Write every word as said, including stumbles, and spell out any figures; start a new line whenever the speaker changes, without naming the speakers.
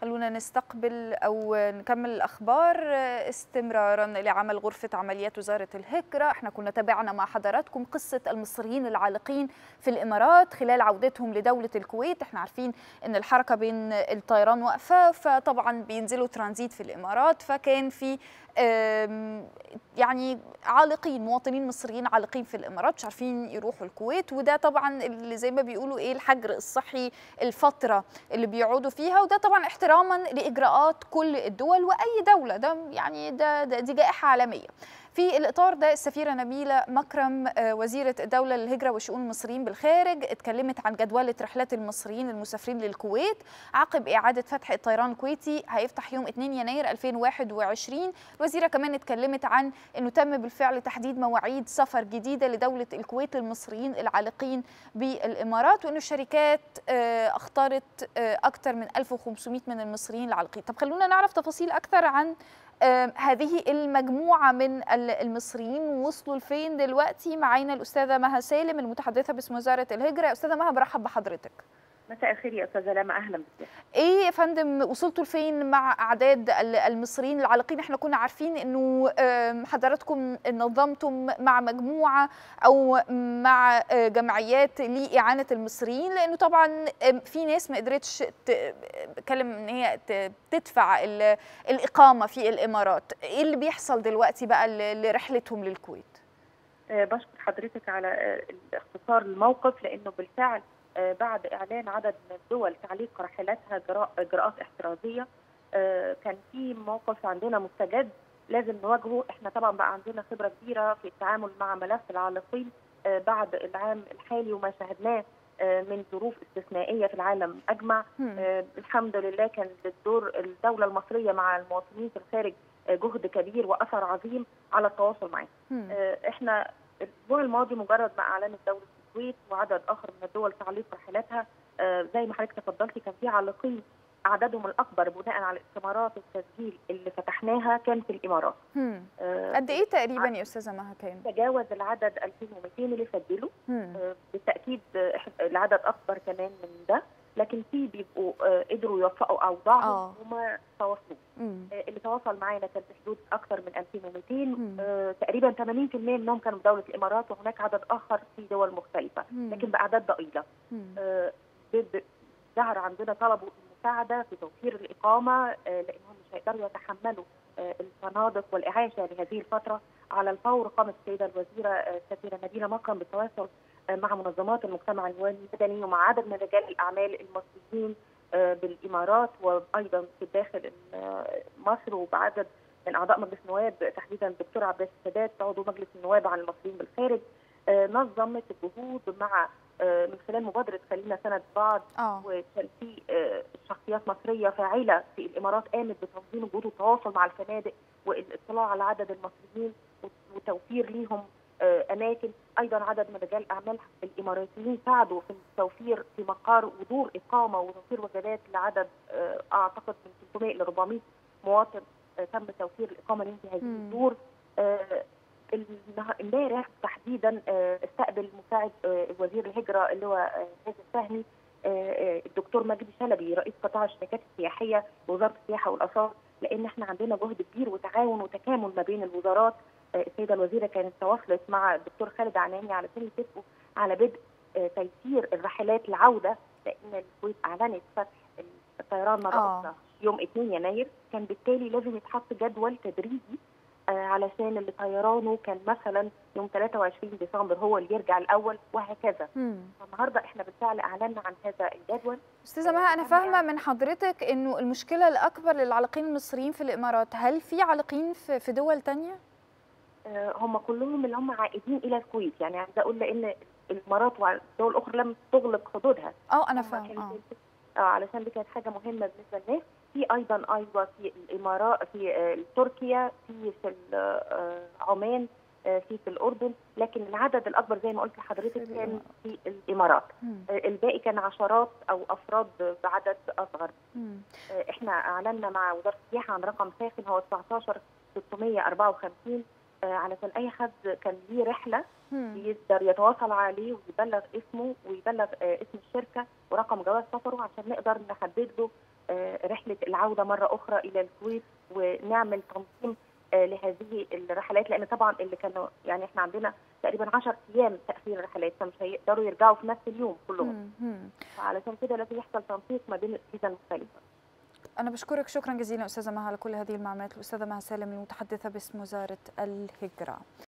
خلونا نستقبل أو نكمل الأخبار استمرارا لعمل غرفة عمليات وزارة الهجرة. احنا كنا تابعنا مع حضراتكم قصة المصريين العالقين في الإمارات خلال عودتهم لدولة الكويت. احنا عارفين أن الحركة بين الطيران واقفة، فطبعا بينزلوا ترانزيت في الإمارات، فكان في يعني عالقين، مواطنين مصريين عالقين في الإمارات مش عارفين يروحوا الكويت، وده طبعا اللي زي ما بيقولوا ايه الحجر الصحي، الفترة اللي بيقعدوا فيها، وده طبعا احتراما لإجراءات كل الدول وأي دولة، ده يعني ده, ده دي جائحة عالمية. في الإطار ده السفيرة نبيلة مكرم وزيرة الدولة للهجرة وشؤون المصريين بالخارج اتكلمت عن جدولة رحلات المصريين المسافرين للكويت عقب إعادة فتح الطيران الكويتي، هيفتح يوم اثنين يناير ألفين وواحد وعشرين. الوزيرة كمان اتكلمت عن أنه تم بالفعل تحديد مواعيد سفر جديدة لدولة الكويت للمصريين العالقين بالإمارات، وأنه الشركات اختارت أكثر من ألف وخمسمائة من المصريين العالقين. طب خلونا نعرف تفاصيل أكثر عن هذه المجموعة من المصريين وصلوا لفين دلوقتي. معانا الأستاذة مها سالم المتحدثة باسم وزارة الهجرة. أستاذة مها برحب بحضرتك.
مساء الخير يا أستاذة لما، أهلا بك.
إيه يا فندم وصلتوا لفين مع أعداد المصريين العالقين؟ احنا كنا عارفين إنه حضراتكم نظمتم مع مجموعة أو مع جمعيات لإعانة المصريين، لأنه طبعا في ناس ما قدرتش تتكلم إن هي تدفع الإقامة في الإمارات. إيه اللي بيحصل دلوقتي بقى لرحلتهم للكويت؟
بشكر حضرتك على اختصار الموقف، لأنه بالفعل بعد إعلان عدد من الدول تعليق رحلاتها جراء إجراءات احترازية، كان في موقف عندنا مستجد لازم نواجهه. احنا طبعا بقى عندنا خبرة كبيرة في التعامل مع ملف العالقين بعد العام الحالي وما شاهدناه من ظروف استثنائية في العالم أجمع. الحمد لله كان للدور الدولة المصرية مع المواطنين في الخارج جهد كبير وأثر عظيم على التواصل معهم. احنا الأسبوع الماضي مجرد ما أعلنت دولة الكويت وعدد آخر من الدول تعليق رحلاتها، آه زي ما حضرتك تفضلتي كان في عالقين عددهم الأكبر بناء على استمارات التسجيل اللي فتحناها كان في الإمارات.
آه قد إيه تقريبا يا أستاذة مها كان؟
تجاوز العدد ألفين ومئتين اللي سجلوا. آه بالتأكيد العدد أكبر كمان من ده، لكن في بيبقوا آه قدروا يوفقوا أوضاعهم آه. وما تواصلوا. آه اللي تواصل معانا كان في حدود أكثر من ألفين ومئتين، آه تقريبا ثمانين بالمئة منهم كانوا في دولة الإمارات، وهناك عدد آخر في دول مختلفة لكن بأعداد ضئيلة. آه ظهر عندنا طلبوا المساعدة في توفير الإقامة، آه لأنهم مش هيقدروا يتحملوا آه الفنادق والإعاشة لهذه الفترة. على الفور قامت السيدة الوزيرة السفيرة نبيلة مكرم بالتواصل مع منظمات المجتمع المدني ومع عدد من رجال الأعمال المصريين بالإمارات وأيضا في داخل مصر، وبعدد من أعضاء مجلس النواب تحديدا الدكتور عباس السادات عضو مجلس النواب عن المصريين بالخارج. نظمت الجهود مع من خلال مبادرة خلينا سند بعض، وكان في شخصيات مصرية فاعلة في الإمارات قامت بتنظيم الجهود والتواصل مع الفنادق والاطلاع على عدد المصريين وتوفير ليهم أماكن. أيضا عدد من رجال الأعمال الإماراتيين ساعدوا في التوفير في مقار ودور إقامة وتوفير وجبات لعدد أعتقد من ثلاثمائة إلى أربعمائة مواطن تم توفير الإقامة لهم في هذه الدور. امبارح تحديدا استقبل مساعد وزير الهجرة اللي هو هذا الفهمي الدكتور مجدي شلبي رئيس قطاع الشركات السياحية بوزارة السياحة والآثار، لأن احنا عندنا جهد كبير وتعاون وتكامل ما بين الوزارات. السيدة الوزيرة كانت تواصلت مع الدكتور خالد عناني علشان يتفقوا على بدء تيسير الرحلات العودة، لأن الكويت أعلنت فتح الطيران مرة أخرى يوم اثنين يناير، كان بالتالي لازم يتحط جدول تدريجي علشان اللي طيرانه كان مثلا يوم ثلاثة وعشرين ديسمبر هو اللي يرجع الأول وهكذا. فالنهارده احنا بالفعل أعلنا عن هذا الجدول.
أستاذة مها، أنا فاهمة من حضرتك إنه المشكلة الأكبر للعالقين المصريين في الإمارات، هل في عالقين في دول تانية؟
هم كلهم اللي هم عائدين الى الكويت، يعني عايزه اقول لان الامارات والدول الاخرى لم تغلق حدودها.
اه انا فاهمه
اه علشان دي كانت حاجه مهمه بالنسبه للناس. في ايضا ايوه في الامارات، في تركيا، في في عمان، في في الاردن، لكن العدد الاكبر زي ما قلت لحضرتك كان في الامارات. مم. الباقي كان عشرات او افراد بعدد اصغر. مم. احنا اعلنا مع وزاره السياحه عن رقم ساخن هو تسعة عشر ستمائة وأربعة وخمسين، علشان اي حد كان ليه رحله يقدر يتواصل عليه ويبلغ اسمه ويبلغ اسم الشركه ورقم جواز سفره عشان نقدر نحدد له رحله العوده مره اخرى الى الكويت، ونعمل تنظيم لهذه الرحلات، لان طبعا اللي كانوا يعني احنا عندنا تقريبا عشرة ايام تاخير الرحلات، فمش هيقدروا يرجعوا في نفس اليوم كلهم. فعلشان كده لازم يحصل تنسيق ما بين الاجهزه المختلفه.
أنا بشكرك شكرا جزيلا أستاذة مها على كل هذه المعلومات. الأستاذة مها سالم المتحدثة باسم وزارة الهجرة.